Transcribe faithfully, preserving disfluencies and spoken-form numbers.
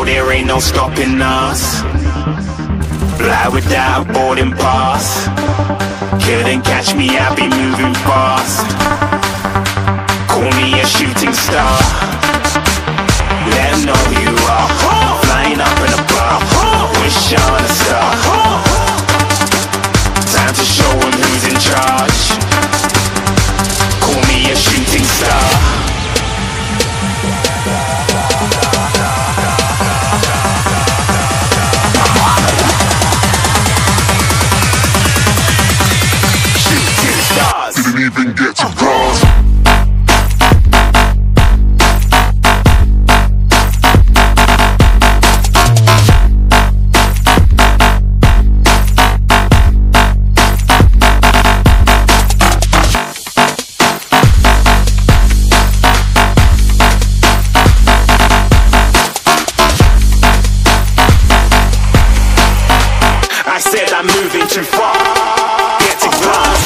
there ain't no stopping us. Fly without a boarding pass. Couldn't catch me, I be moving fast. Call me a shooting star. Let 'em know who you are. Flying up in a bar. Wish on a star. Time to show 'em who's in charge. Call me a shooting star. Shooting stars. Didn't even get to cross. I said I'm moving too far. Get to glass.